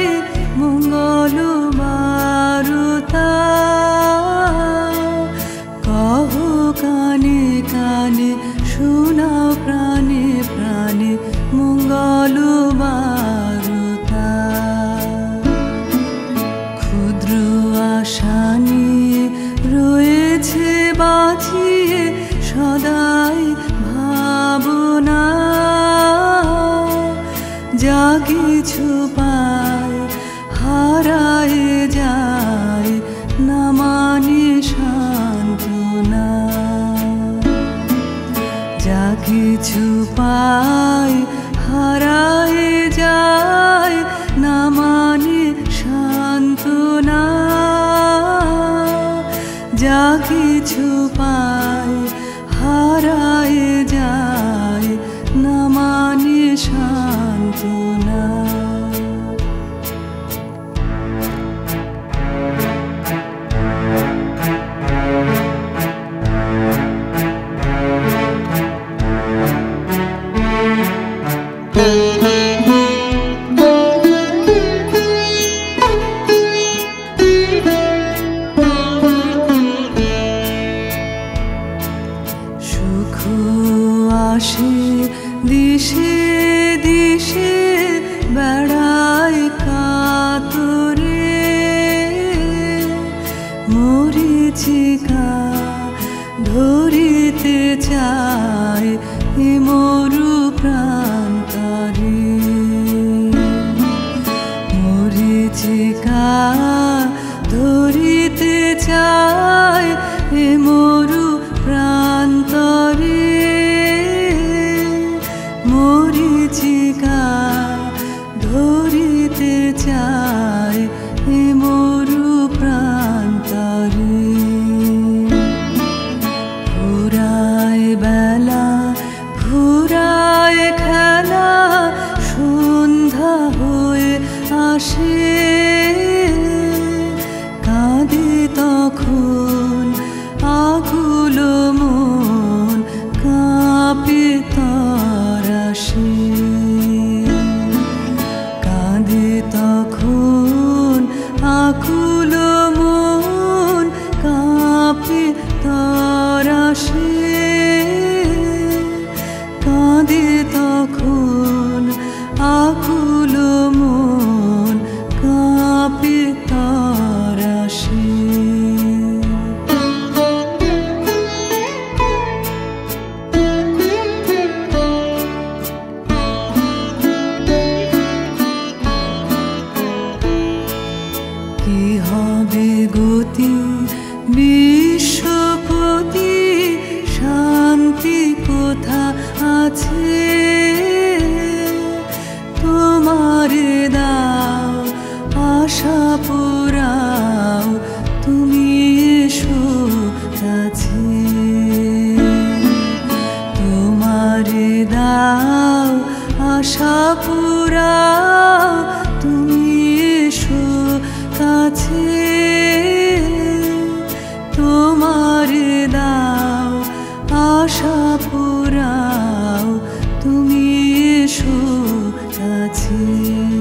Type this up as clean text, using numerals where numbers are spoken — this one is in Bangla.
মঙ্গল বারতা কহ কানে কানে শোনাও প্রাণে প্রাণে মঙ্গল বারতা ক্ষুদ্র আশা নিয়ে রয়েছে বাঁচিয়ে সদাই ভাবনা যা কিছু পায় হারায় যায় না মানে সান্ত্বনা যা কিছু পায় হারায় যায় না মানে সান্ত্বনা যা কিছু পায় হারায় যায় না মানে সান্ত্বনা সুখ আসে দিশে দিশে বেড়ায় কাতরে মরিচিকা ধরিতে চায় এ মরু প্রান্তরে মরিচিকা ধরিতে চায় এ মরু প্রান্তরে মরিচিকা ধরিতে চায় এ মরু প্রান্তরে ফুরায় বেলা ফুরায় খেলা সন্ধ্যা হয়ে আসে কাঁদে তখন আকুল মন কাঁপে তরাসে কাঁদে তখন আকুল মন কাঁপে তরাসে কাঁদে তখন আকুল মন কাঁপে তরাসে কি হবে গতি বিশ্বপতি শান্তি কোথা আছে তোমারে দাও আশা পুরাও তুমি এসো কাছে তোমারে দাও আশা পুরাও তুমি এসো কাছে তোমারে দাও আশা পুরাও তুমি এসো কাছে।